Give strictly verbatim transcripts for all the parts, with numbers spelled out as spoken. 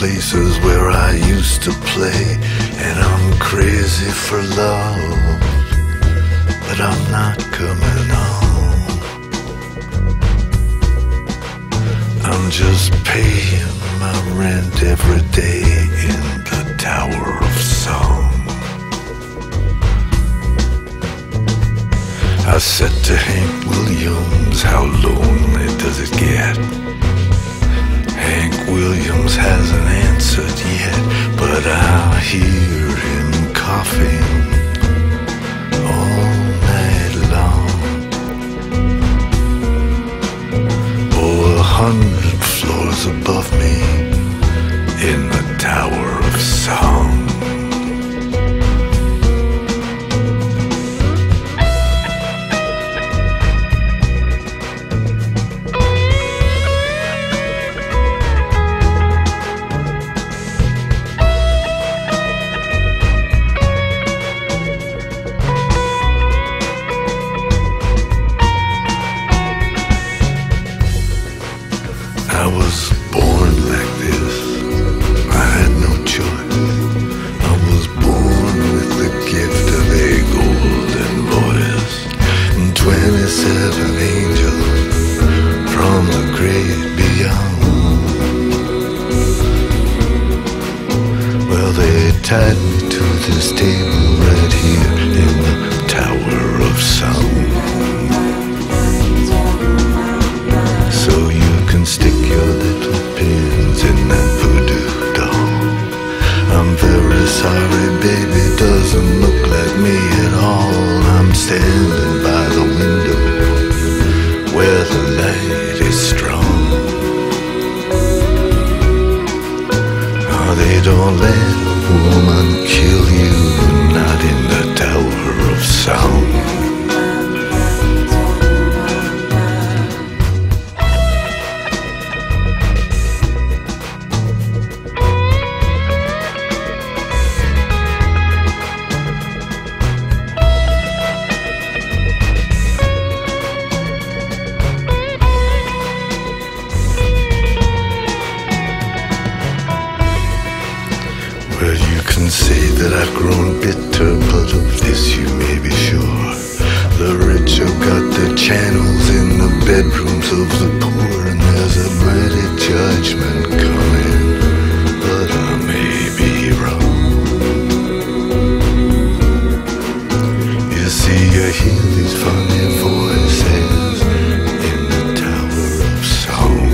places where I used to play, and I'm crazy for love, but I'm not coming home. I'm just paying my rent every day in the Tower of Song. I said to Hank Williams, how lonely does it get? Hank Williams hasn't answered yet, but I hear him coughing all night long. Oh, a hundred floors above me in the Tower of Song. I was born like this, I had no choice. I was born with the gift of a golden voice, and twenty-seven angels from the great beyond. Well, they tied me to this table right here in the Tower of Song. Stick your little pins in that voodoo doll. I'm very sorry, baby, doesn't look like me at all. I'm standing by the window where the light is strong. Oh, they don't let a woman kill you, not in the Tower of Song. Well, you can say that I've grown bitter, but of this you may be sure. The rich have got their channels in the bedrooms of the poor, and there's a mighty judgment coming, but I may be wrong. You see, you hear these funny voices in the Tower of Song.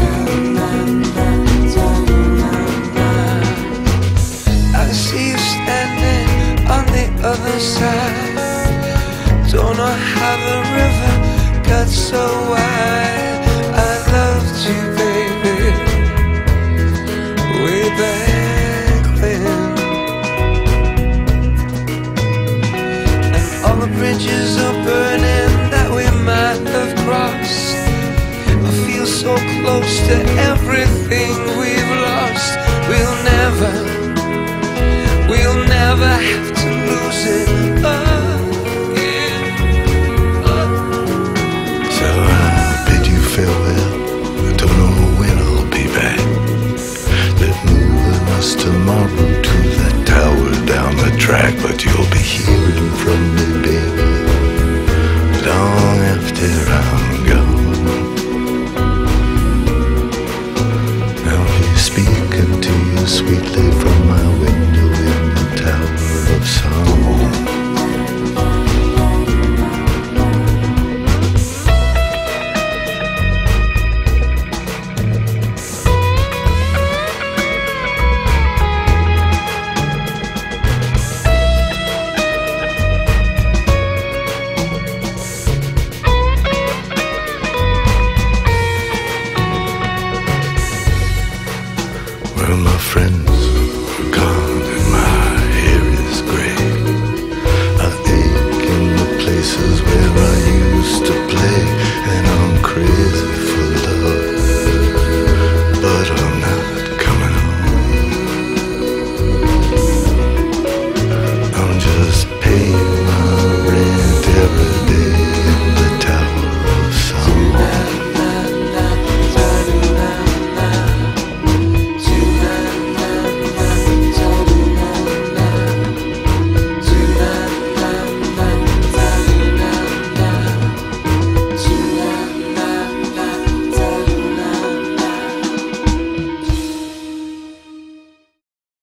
Other side, don't know how the river got so wide. I loved you, baby, way back then, and all the bridges are burning that we might have crossed. I feel so close to everything we've lost. We'll never, we'll never have to lose it again. So I bid you farewell. I don't know when I'll be back. They're moving us tomorrow to that tower down the track, but you'll be hearing from me, baby, long after I'm gone. I'll be speaking to you sweetly from my window in the Tower of Song. Well, my friend,